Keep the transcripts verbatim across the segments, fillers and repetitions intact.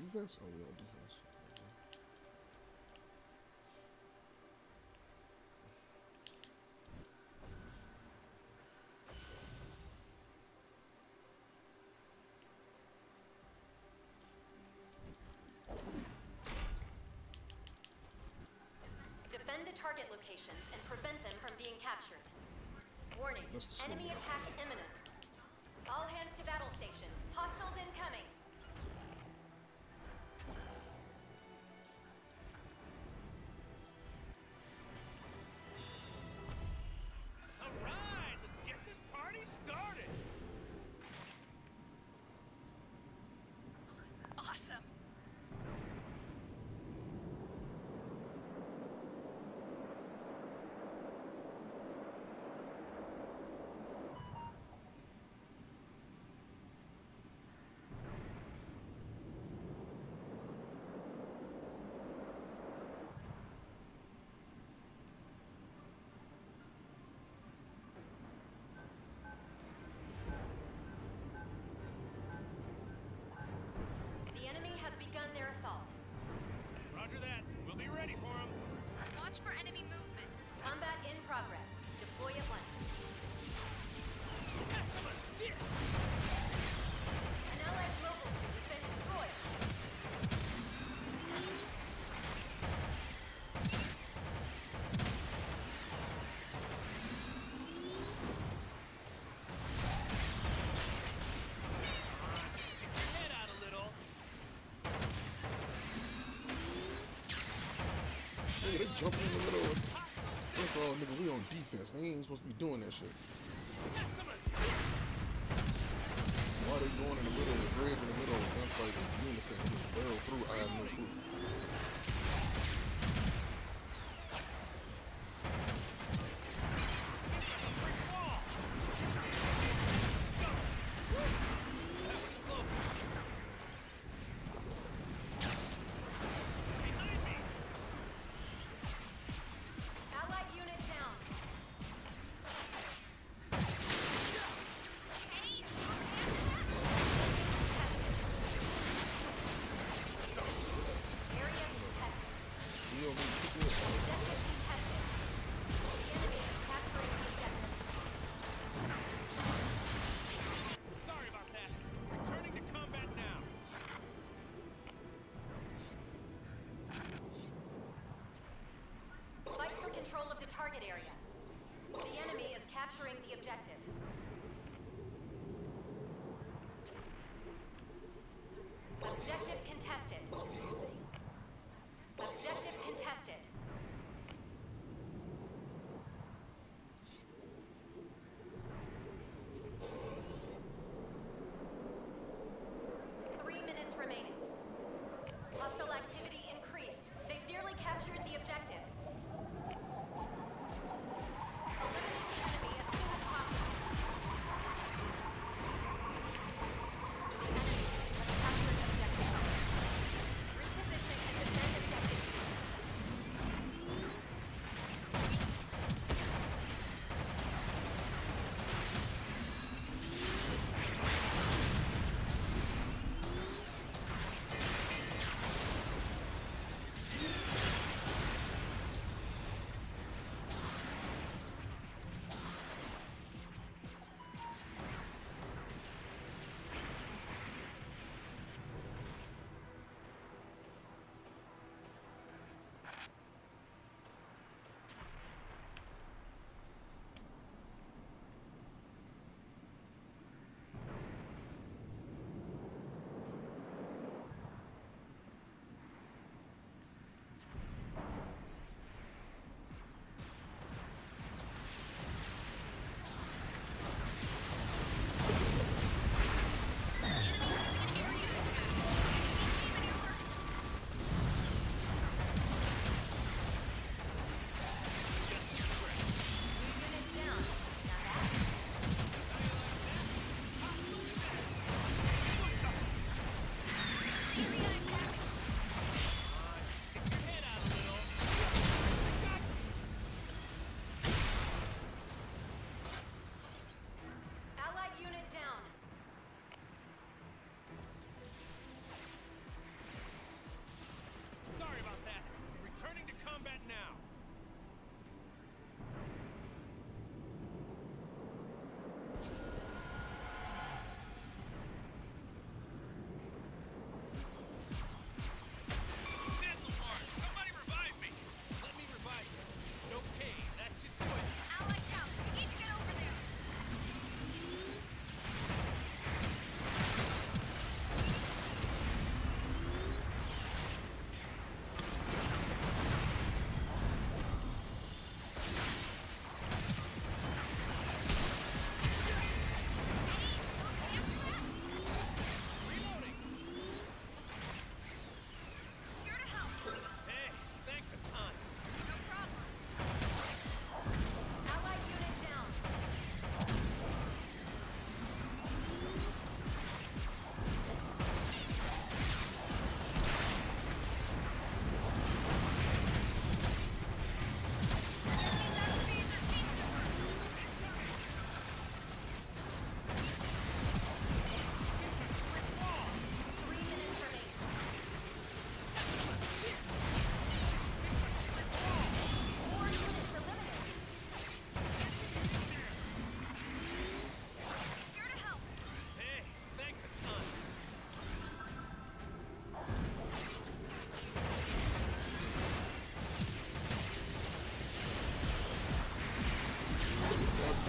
defense? Oh, we on defense. Defend the target locations and prevent them from being captured. Warning, enemy attack imminent. All hands to battle stations. Hostiles incoming. All right, let's get this party started. Awesome. The enemy has begun their assault. Roger that. We'll be ready for him. Watch for enemy movement. Combat in progress. Deploy at once. Have some of this. An allied mobile suit has been destroyed. Stick your head out a little. Hey, they jumping in the middle of First of all, nigga, we on defense. They ain't supposed to be doing that shit. Have some of this. Why they going in the middle of the bridge in the middle of a gunfight with units that just barrel through? I have no clue. It's like a brick wall. Go. That was close. Behind me. Allied unit down. Area contested. You don't need to keep this. Objective contested. The enemy is capturing the objective. Sorry about that. Returning to combat now. Fight for control of the target area. The enemy is capturing the objective. Objective contested. Objective contested. Three minutes remaining. Hostile activity increased. They've nearly captured the objective. Eliminate the enemy as soon as possible. The enemy has captured objective. Reposition and defend objective.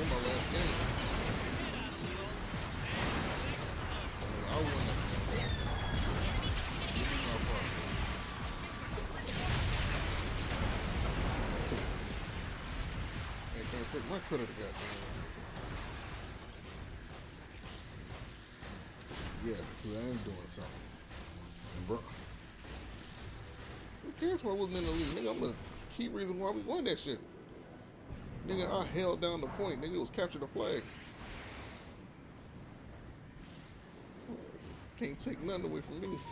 in my last game. I won that game. This is my problem. Hey, can't take my credit, goddamn. Yeah, I am doing something. And bro, who cares why I wasn't in the league? Nigga, I'm the key reason why we won that shit. Nigga, I held down the point. Nigga, it was capture the flag. Can't take nothing away from me.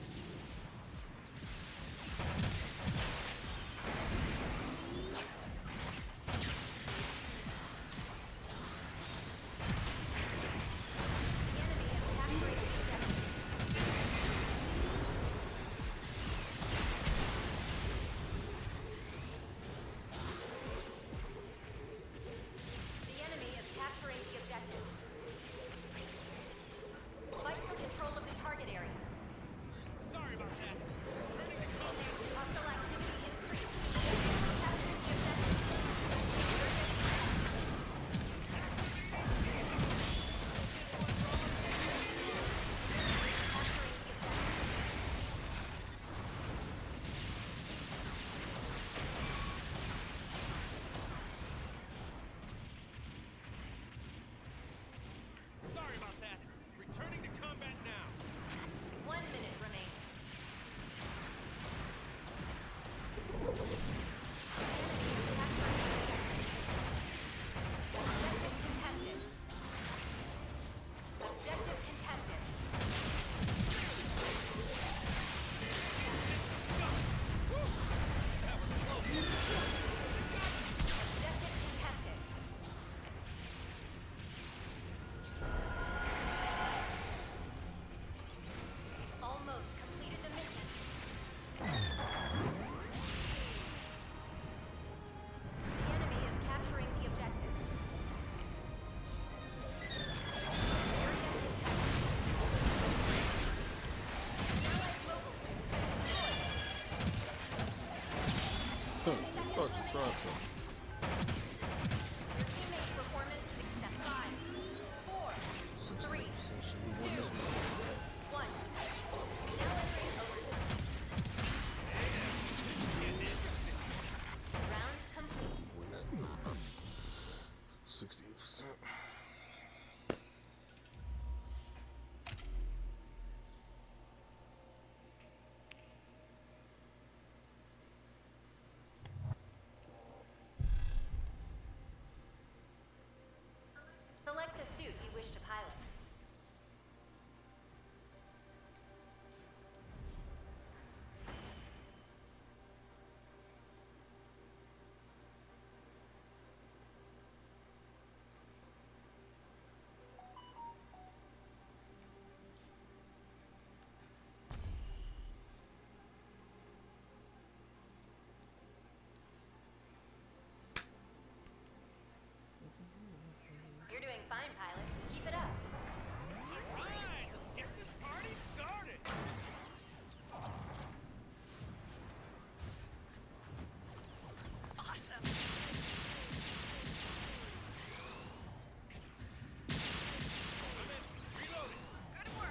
Thought you tried to. Teammate's performance is acceptable. Five, four, three, one. Round complete. sixty-eight percent. Select the suit you wish to pilot. You're doing fine, pilot. Keep it up. All right, let's get this party started. Awesome. I'm in. Reloading. Good work.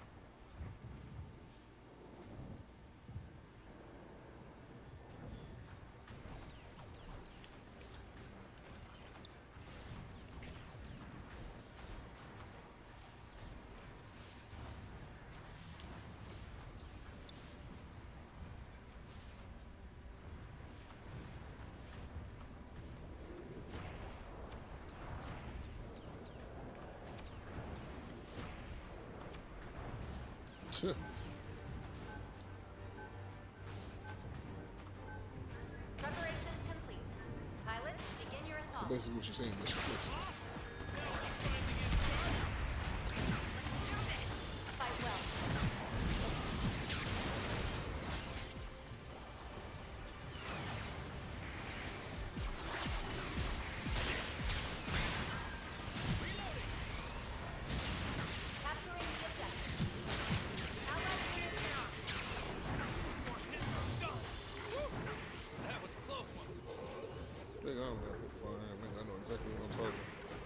Preparations complete. Pilots, begin your So assault. basically what you're saying is you're fixing. Let's do this. Fight well. Capturing the objective. Allied unit down. Done. Woo. That was a close one. Nigga, I don't got hit fire. Nigga, I know exactly what I'm talking.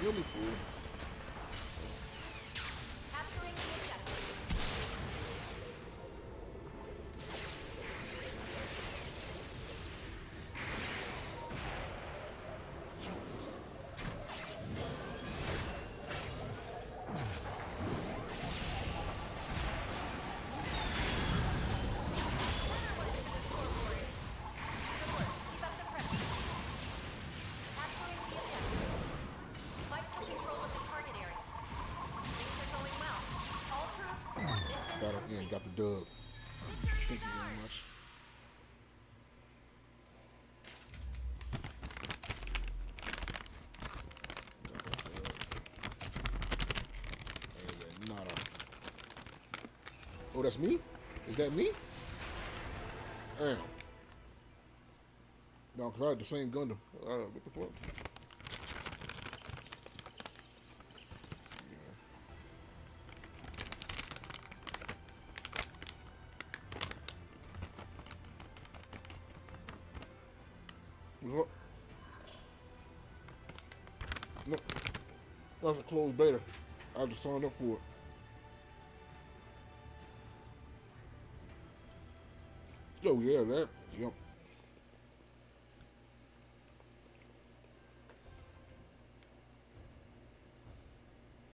kill me, fool. Capturing the objective. Got it in, got the dub. Thank you very much. Nada. Oh, that's me? Is that me? Damn. No, because I had the same Gundam. Uh, what the fuck? What? No, that's a closed beta. I just signed up for it. Oh yeah, that. Yep.